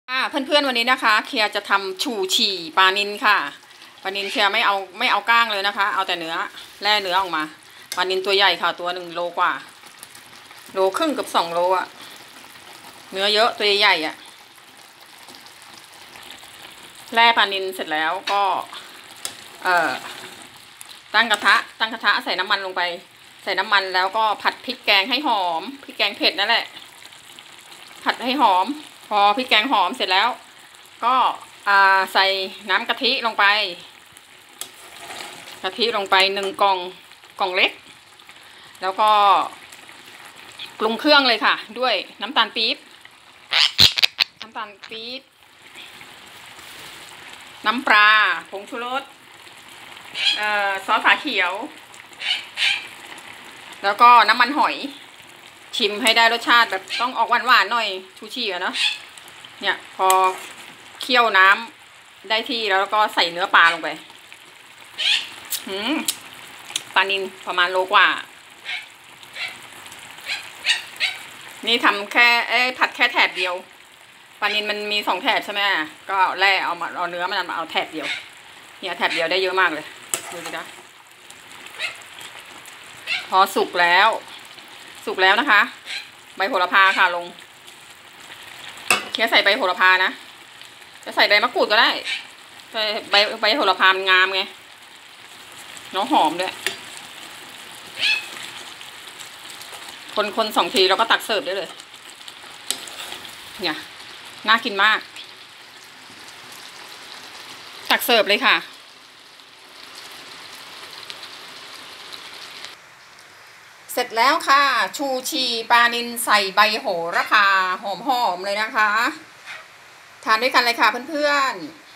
เพื่อนๆวันนี้นะคะเคียจะทำชูชีปลานิลค่ะปลานิลเคียไม่เอาก้างเลยนะคะเอาแต่เนื้อแล่เนื้อออกมาปลานิลตัวใหญ่ค่ะตัว1 โลกว่าโลครึ่งกับ2 โลอะเนื้อเยอะตัวใหญ่อะแล่ปลานิลเสร็จแล้วก็ตั้งกระทะใส่น้ำมันลงไปใส่น้ำมันแล้วก็ผัดพริกแกงให้หอมพริกแกงเผ็ดนั่นแหละผัดให้หอมพอพริกแกงหอมเสร็จแล้วก็ใส่น้ำกะทิลงไป1 กล่องเล็กแล้วก็ปรุงเครื่องเลยค่ะด้วยน้ำตาลปี๊บน้ำปลาผงชูรสซอสฝาเขียวแล้วก็น้ำมันหอยชิมให้ได้รสชาติแบบต้องออกหวานๆหน่อยชูชีอะเนาะเนี่ยพอเคี่ยวน้ำได้ที่แล้วก็ใส่เนื้อปลาลงไปปลานิลประมาณโลกว่านี่ทำแค่ผัดแค่แถบเดียวปลานิลมันมี2 แถบใช่ไหมก็แล่เอาเนื้อมันมาเอาแถบเดียวเนี่ยแถบเดียวได้เยอะมากเลยดูสิคะพอสุกแล้วนะคะใบโหระพาค่ะลงเคี่ยวใส่ใบโหระพานะจะใส่ใบมะกรูดก็ได้ใส่ใบโหระพามันงามไงน้องหอมด้วยคน2 ทีแล้วก็ตักเสิร์ฟได้เลยเนี่ยน่ากินมากตักเสิร์ฟเลยค่ะเสร็จแล้วค่ะชูชีปลานิลใส่ใบโหระพาหอมๆเลยนะคะทานด้วยกันเลยค่ะเพื่อนๆ